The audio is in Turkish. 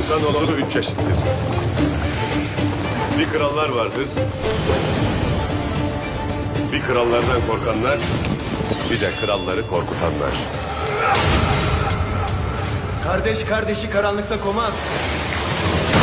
İnsanoğlu 3 çeşittir. Bir krallar vardır. Bir krallardan korkanlar, bir de kralları korkutanlar. Kardeş kardeşi karanlıkta komaz.